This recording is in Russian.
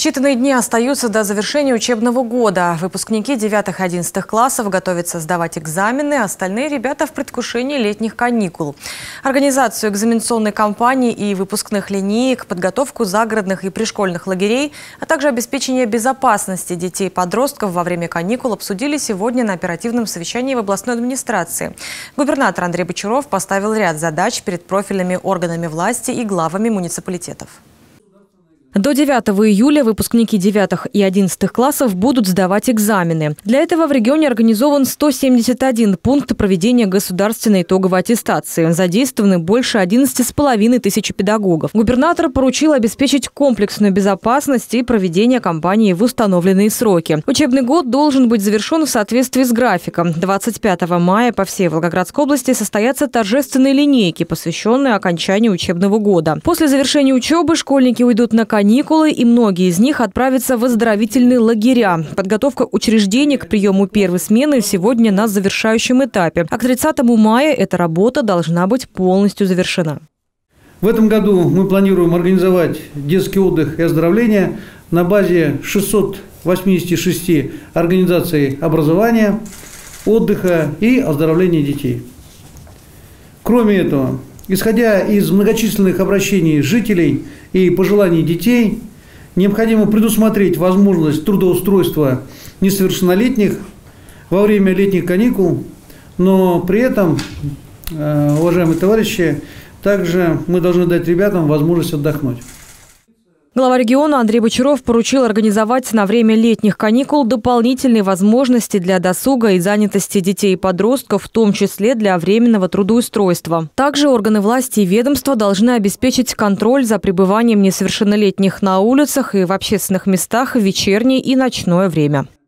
Считанные дни остаются до завершения учебного года. Выпускники 9 и 11 классов готовятся сдавать экзамены, остальные ребята в предвкушении летних каникул. Организацию экзаменационной кампании и выпускных линеек, подготовку загородных и пришкольных лагерей, а также обеспечение безопасности детей и подростков во время каникул обсудили сегодня на оперативном совещании в областной администрации. Губернатор Андрей Бочаров поставил ряд задач перед профильными органами власти и главами муниципалитетов. До 9 июля выпускники 9 и 11 классов будут сдавать экзамены. Для этого в регионе организован 171 пункт проведения государственной итоговой аттестации. Задействованы больше 11,5 тысяч педагогов. Губернатор поручил обеспечить комплексную безопасность и проведение кампании в установленные сроки. Учебный год должен быть завершен в соответствии с графиком. 25 мая по всей Волгоградской области состоятся торжественные линейки, посвященные окончанию учебного года. После завершения учебы школьники уйдут на каникулы, и многие из них отправятся в оздоровительные лагеря. Подготовка учреждений к приему первой смены сегодня на завершающем этапе. А к 30 мая эта работа должна быть полностью завершена. В этом году мы планируем организовать детский отдых и оздоровление на базе 686 организаций образования, отдыха и оздоровления детей. Кроме этого, исходя из многочисленных обращений жителей и пожеланий детей, необходимо предусмотреть возможность трудоустройства несовершеннолетних во время летних каникул, но при этом, уважаемые товарищи, также мы должны дать ребятам возможность отдохнуть. Глава региона Андрей Бочаров поручил организовать на время летних каникул дополнительные возможности для досуга и занятости детей и подростков, в том числе для временного трудоустройства. Также органы власти и ведомства должны обеспечить контроль за пребыванием несовершеннолетних на улицах и в общественных местах в вечернее и ночное время.